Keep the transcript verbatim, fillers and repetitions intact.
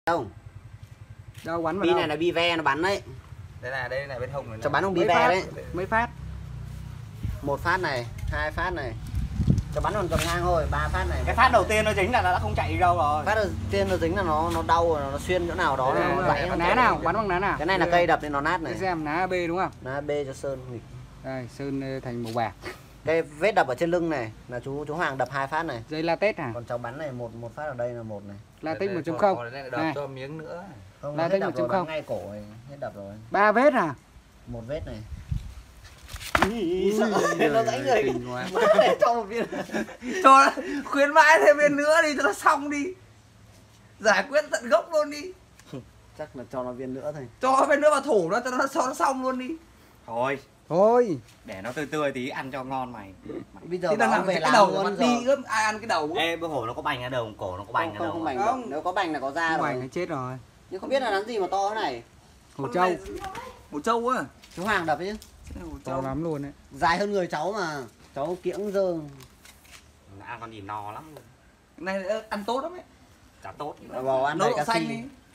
Không. Đâu bắn vào Bi đâu? này là bi ve nó bắn đấy. Đây là đây là bên hông này. Cho bắn không bi Mấy ve phát? đấy. Mấy phát? Một phát này, hai phát này. Cho bắn còn tầm ngang thôi, ba phát này. Cái phát đầu tiên nó dính là nó đã không chạy đi đâu rồi. Phát đầu tiên nó dính là nó nó đau rồi, nó xuyên chỗ nào đó Đây, nó đây, gãy. ná nào? Bắn bằng ná nào? Cái này là cây đập nên nó nát này. Để xem ná a bê đúng không? Ná B cho sơn nghịch. Đây, sơn thành màu bạc. Cái vết đập ở trên lưng này là chú chú Hoàng đập hai phát này. Dây latex hả? Còn cháu bắn này một một phát ở đây là một này. Latex một chấm không. Đây là đập cho miếng nữa. Không, Là nó hết tích đập một chấm rồi, bắn không. ngay cổ này, hết đập rồi. Ba vết à? Một vết này. Ui, Nó gãy người. kinh quá. Cho một viên. Cho nó khuyến mãi thêm bên nữa đi cho nó xong đi. Giải quyết tận gốc luôn đi. Chắc là cho nó viên nữa thôi. Cho bên nữa vào thủ nó cho nó cho nó xong luôn đi. Thôi, Thôi, để nó tươi tươi tí ăn cho ngon mày. Bây giờ Thì đang bảo làm về cái làm đầu luôn mà rồi. đi ướp ai ăn cái đầu. Ê, bữa hổ nó có bành ở đầu, cổ nó có bành Không, ở không, đầu. không bành Không. được. Nếu có bành là có da không rồi. ảnh là chết rồi. Nhưng không biết là làm gì mà to thế này. Hổ trâu, Một trâu á. Chú Hoàng đập chứ. to lắm luôn đấy. Dài hơn người cháu mà. Cháu kiễng dơ. Ăn con nhìn no lắm. Này ăn tốt lắm ấy. Chả tốt. Vào ăn Nấu đầy đậu xanh canxi. đi.